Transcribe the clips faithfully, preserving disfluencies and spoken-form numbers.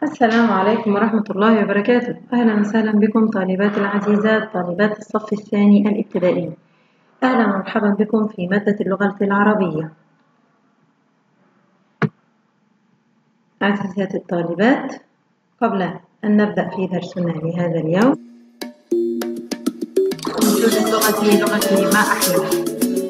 السلام عليكم ورحمة الله وبركاته. أهلا وسهلا بكم طالبات العزيزات، طالبات الصف الثاني الابتدائي. أهلا ومرحبا بكم في مادة اللغة العربية. عزيزات الطالبات، قبل أن نبدأ في درسنا لهذا اليوم، أنشودة لغتي لغتي ما أحلى.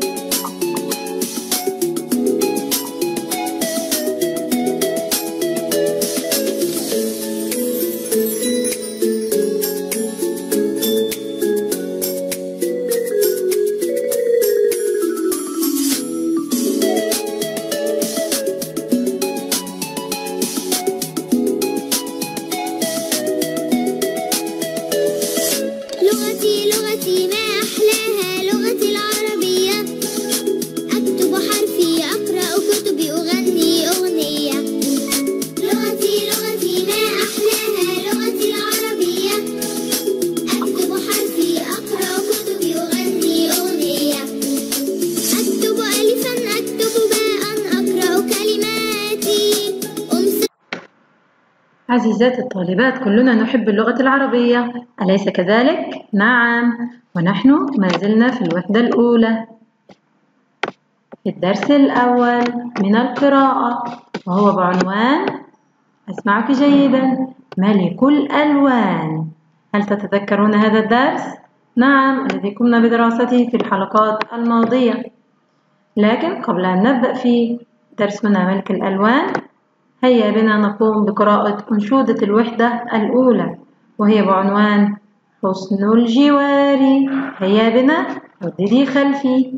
عزيزات الطالبات، كلنا نحب اللغة العربية، أليس كذلك؟ نعم، ونحن ما زلنا في الوحدة الأولى في الدرس الأول من القراءة، وهو بعنوان، أسمعك جيدا، ملك الألوان. هل تتذكرون هذا الدرس؟ نعم، الذي قمنا بدراسته في الحلقات الماضية. لكن قبل أن نبدأ في درسنا ملك الألوان، هيا بنا نقوم بقراءة أنشودة الوحدة الأولى، وهي بعنوان حسن الجوار. هيا بنا رددي خلفي.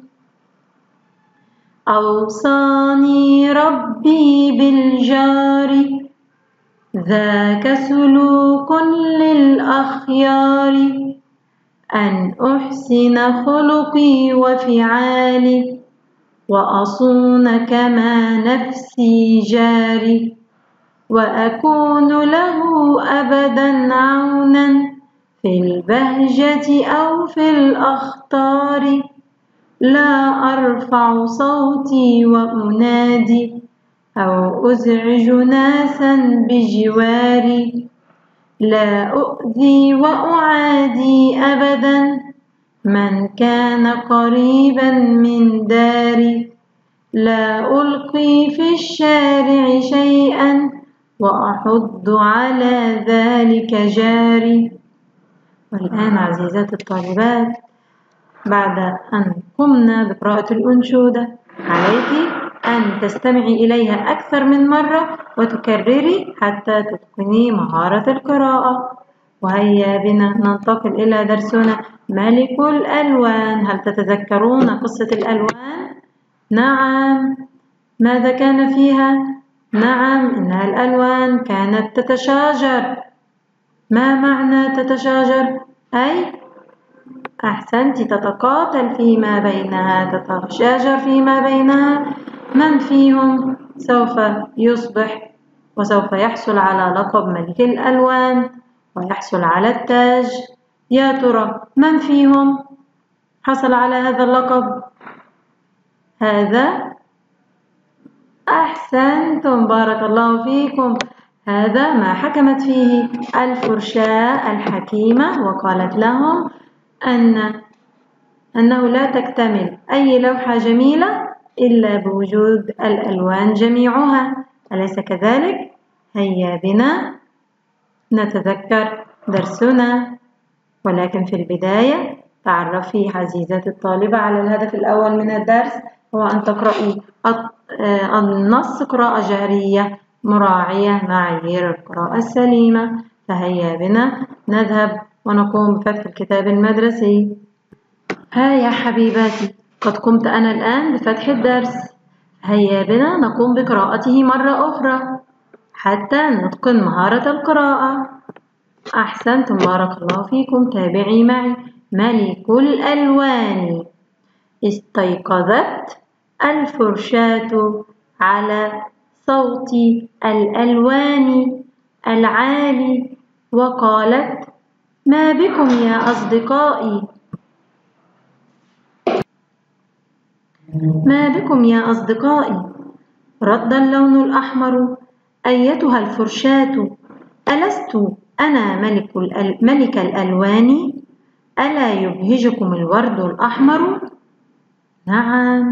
أوصاني ربي بالجار، ذاك سلوك للأخيار، أن أحسن خلقي وفعالي، وأصون كما نفسي جاري، وأكون له أبدا عونا في البهجة أو في الأخطار، لا أرفع صوتي وأنادي أو أزعج ناسا بجواري، لا أؤذي وأعادي أبدا من كان قريبا من داري، لا ألقي في الشارع شيئا وأحض على ذلك جاري. والآن عزيزات الطالبات، بعد أن قمنا بقراءة الأنشودة، عليك أن تستمعي إليها أكثر من مرة وتكرري حتى تتقني مهارة القراءة. وهيا بنا ننتقل إلى درسنا ملك الألوان. هل تتذكرون قصة الألوان؟ نعم، ماذا كان فيها؟ نعم، إنها الألوان كانت تتشاجر. ما معنى تتشاجر؟ أي أحسنت، تتقاتل فيما بينها، تتشاجر فيما بينها، من فيهم سوف يصبح وسوف يحصل على لقب ملك الألوان ويحصل على التاج. يا ترى من فيهم حصل على هذا اللقب؟ هذا أحسنتم، بارك الله فيكم. هذا ما حكمت فيه الفرشاة الحكيمة، وقالت لهم أن أنه لا تكتمل أي لوحة جميلة إلا بوجود الألوان جميعها، أليس كذلك؟ هيا بنا نتذكر درسنا، ولكن في البداية تعرفي عزيزتي الطالبة على الهدف الأول من الدرس، هو أن تقرأي النص قراءة جهرية مراعية معايير القراءة السليمة. فهيا بنا نذهب ونقوم بفتح الكتاب المدرسي. ها يا حبيباتي، قد قمت أنا الآن بفتح الدرس. هيا بنا نقوم بقراءته مرة أخرى حتى نتقن مهارة القراءة. أحسنتم، بارك الله فيكم. تابعي معي. ملك الألوان. استيقظت الفرشاة على صوت الألوان العالي وقالت: ما بكم يا أصدقائي؟ ما بكم يا أصدقائي؟ رد اللون الأحمر: أيتها الفرشاة، ألست أنا ملك, ملك الألوان؟ ألا يبهجكم الورد الأحمر؟ نعم.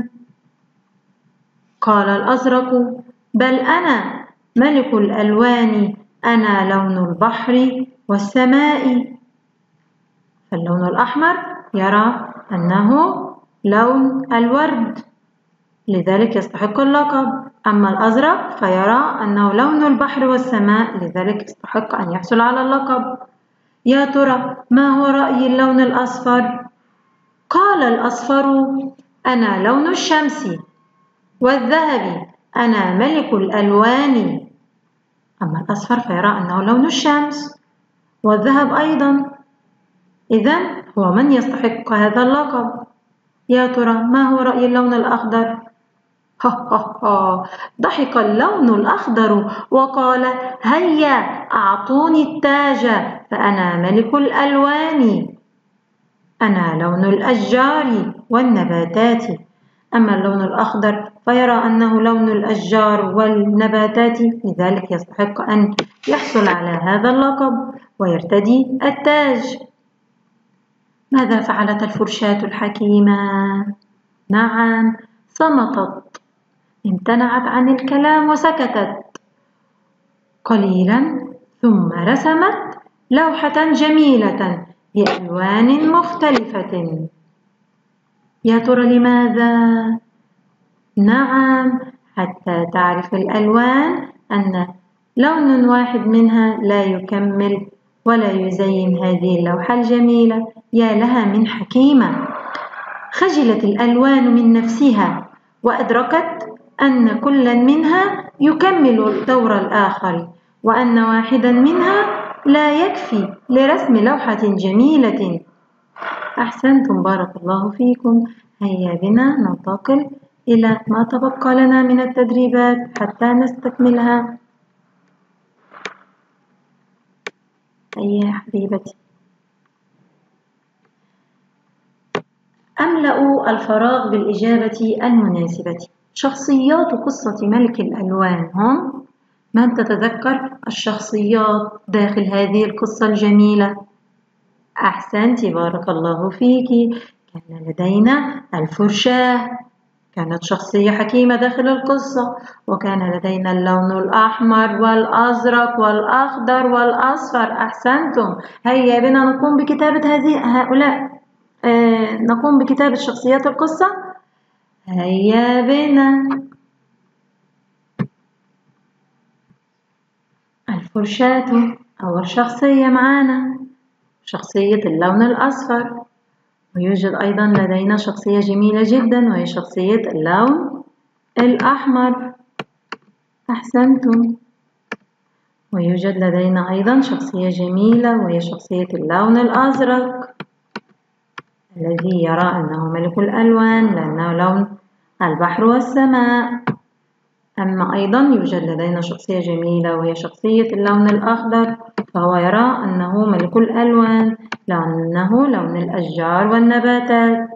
قال الأزرق بل أنا ملك الألوان، أنا لون البحر والسماء. فاللون الأحمر يرى أنه لون الورد، لذلك يستحق اللقب. أما الأزرق فيرى أنه لون البحر والسماء، لذلك يستحق أن يحصل على اللقب. يا ترى ما هو رأي اللون الأصفر؟ قال الأصفر أنا لون الشمس والذهب، أنا ملك الألوان. أما الأصفر فيرى أنه لون الشمس والذهب أيضا، إذن هو من يستحق هذا اللقب. يا ترى ما هو رأي اللون الأخضر؟ ها ها ها. ضحك اللون الأخضر وقال هيا أعطوني التاج، فأنا ملك الألوان، أنا لون الأشجار والنباتات. أما اللون الأخضر فيرى أنه لون الأشجار والنباتات، لذلك يستحق أن يحصل على هذا اللقب ويرتدي التاج. ماذا فعلت الفرشاة الحكيمة؟ نعم، صمتت، امتنعت عن الكلام وسكتت قليلا، ثم رسمت لوحة جميلة بألوان مختلفة. يا ترى لماذا؟ نعم، حتى تعرف الألوان أن لون واحد منها لا يكمل ولا يزين هذه اللوحة الجميلة. يا لها من حكيمة. خجلت الألوان من نفسها وأدركت أن كل منها يكمل دور الآخر، وأن واحدا منها لا يكفي لرسم لوحة جميلة. أحسنتم، بارك الله فيكم. هيا بنا ننتقل إلى ما تبقى لنا من التدريبات حتى نستكملها. هيا حبيبتي. أملأ الفراغ بالإجابة المناسبة. شخصيات قصة ملك الألوان هم؟ من تتذكر الشخصيات داخل هذه القصة الجميلة؟ أحسنتِ، بارك الله فيك. كان لدينا الفرشاة، كانت شخصية حكيمة داخل القصة، وكان لدينا اللون الأحمر والأزرق والأخضر والأصفر. أحسنتم. هيا بنا نقوم بكتابة هذه هؤلاء آه، نقوم بكتابة شخصيات القصة. هيا بنا. الفرشاة أول شخصية معانا شخصية اللون الأصفر، ويوجد أيضا لدينا شخصية جميلة جدا وهي شخصية اللون الأحمر. أحسنتم. ويوجد لدينا أيضا شخصية جميلة وهي شخصية اللون الأزرق الذي يرى أنه ملك الألوان لأنه لون البحر والسماء. أما أيضا يوجد لدينا شخصية جميلة وهي شخصية اللون الأخضر، فهو يرى أنه ملك الألوان لأنه لون الأشجار والنباتات.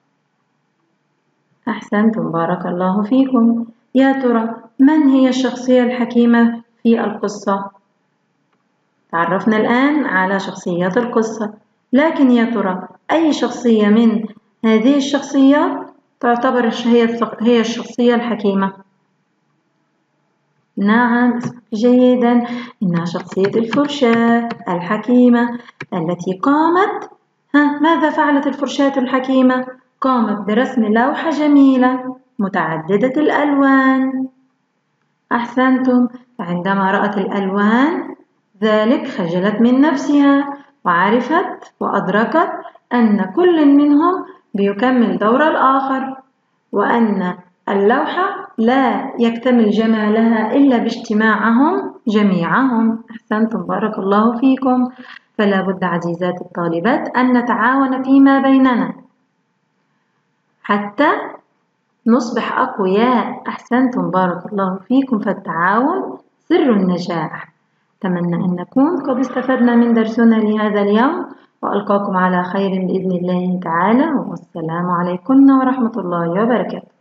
أحسنتم، بارك الله فيكم. يا ترى من هي الشخصية الحكيمة في القصة؟ تعرفنا الآن على شخصيات القصة، لكن يا ترى أي شخصية من هذه الشخصيات تعتبر هي الشخصية الحكيمة؟ نعم، جيدا، إنها شخصية الفرشاة الحكيمة التي قامت ها ماذا فعلت الفرشاة الحكيمة؟ قامت برسم لوحة جميلة متعددة الألوان. أحسنتم. فعندما رأت الألوان ذلك خجلت من نفسها وعرفت وأدركت أن كل منهم بيكمل دور الآخر، وأن اللوحة لا يكتمل جمالها إلا باجتماعهم جميعهم. أحسنتم، بارك الله فيكم. فلا بد عزيزات الطالبات أن نتعاون فيما بيننا حتى نصبح أقوياء. أحسنتم، بارك الله فيكم. فالتعاون سر النجاح. أتمنى أن نكون قد استفدنا من درسنا لهذا اليوم، وألقاكم على خير بإذن الله تعالى، والسلام عليكم ورحمة الله وبركاته.